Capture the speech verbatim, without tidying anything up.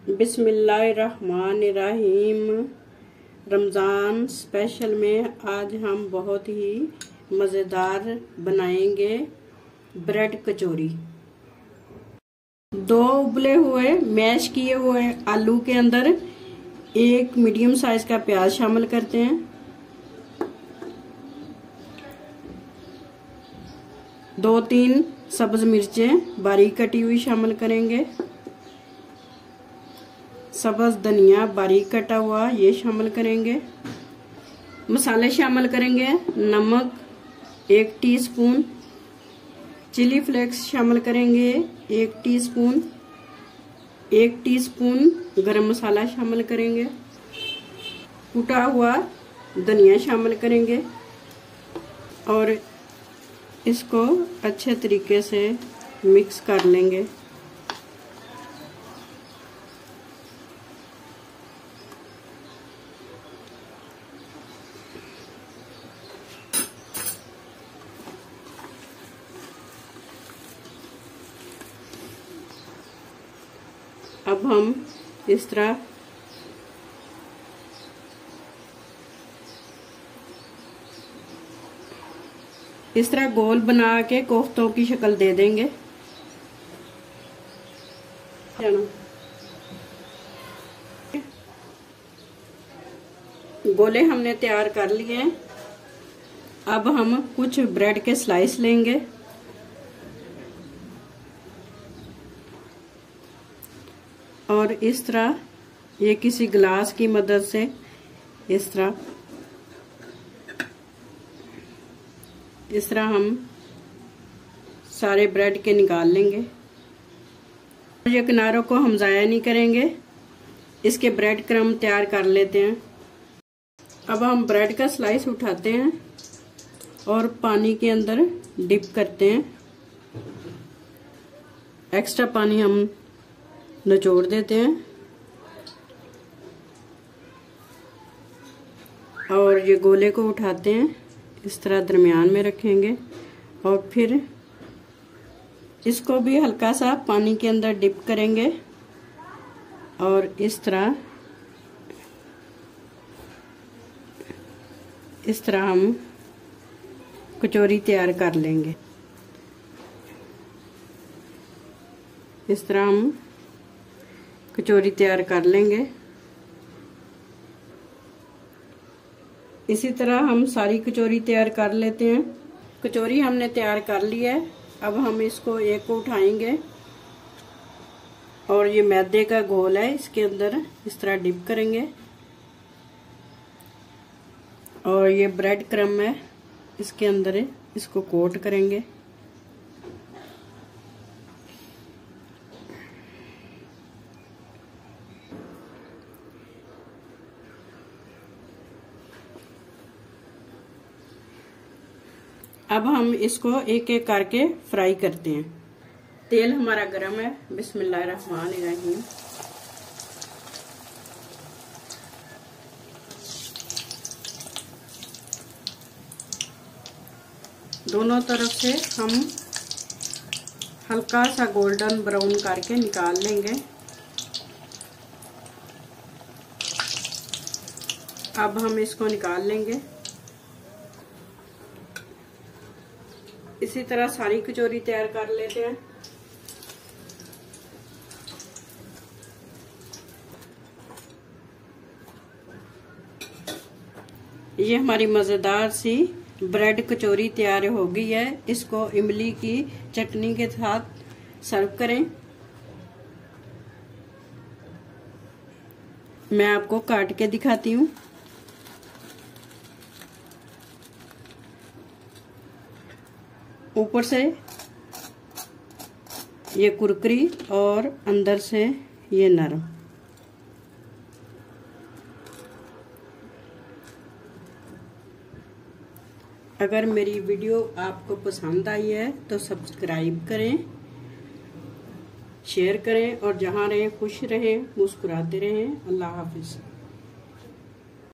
बिस्मिल्लाहिर्रहमानिर्रहीम। रमज़ान स्पेशल में आज हम बहुत ही मज़ेदार बनाएंगे ब्रेड कचौरी। दो उबले हुए मैश किए हुए आलू के अंदर एक मीडियम साइज का प्याज शामिल करते हैं। दो तीन सब्ज मिर्चें बारीक कटी हुई शामिल करेंगे। सब्ज धनिया बारीक कटा हुआ ये शामिल करेंगे। मसाले शामिल करेंगे। नमक एक टीस्पून, चिली फ्लेक्स शामिल करेंगे एक टीस्पून, एक टीस्पून गरम मसाला शामिल करेंगे। कुटा हुआ धनिया शामिल करेंगे और इसको अच्छे तरीके से मिक्स कर लेंगे। अब हम इस तरह इस तरह गोल बना के कोफ्तों की शक्ल दे देंगे। गोले हमने तैयार कर लिए हैं। अब हम कुछ ब्रेड के स्लाइस लेंगे और इस तरह ये किसी गिलास की मदद से इस तरह इस तरह हम सारे ब्रेड के निकाल लेंगे। ये किनारों को हम ज़ाया नहीं करेंगे। इसके ब्रेड क्रम्ब तैयार कर लेते हैं। अब हम ब्रेड का स्लाइस उठाते हैं और पानी के अंदर डिप करते हैं। एक्स्ट्रा पानी हम निचोड़ देते हैं और ये गोले को उठाते हैं, इस तरह दरमियान में रखेंगे और फिर इसको भी हल्का सा पानी के अंदर डिप करेंगे और इस तरह इस तरह हम कचौरी तैयार कर लेंगे। इस तरह हम कचौरी तैयार कर लेंगे। इसी तरह हम सारी कचौरी तैयार कर लेते हैं। कचौरी हमने तैयार कर ली है। अब हम इसको एक को उठाएंगे और ये मैदे का घोल है, इसके अंदर इस तरह डिप करेंगे और ये ब्रेड क्रम्ब है, इसके अंदर इसको कोट करेंगे। अब हम इसको एक एक करके फ्राई करते हैं। तेल हमारा गरम है। बिस्मिल्लाहिर्रहमानिर्रहीम। दोनों तरफ से हम हल्का सा गोल्डन ब्राउन करके निकाल लेंगे। अब हम इसको निकाल लेंगे। इसी तरह सारी कचौरी तैयार कर लेते हैं। ये हमारी मजेदार सी ब्रेड कचौरी तैयार हो गई है। इसको इमली की चटनी के साथ सर्व करें। मैं आपको काट के दिखाती हूँ। ऊपर से ये कुरकुरी और अंदर से ये नरम। अगर मेरी वीडियो आपको पसंद आई है तो सब्सक्राइब करें, शेयर करें और जहां रहें खुश रहें, मुस्कुराते रहें। अल्लाह हाफिज।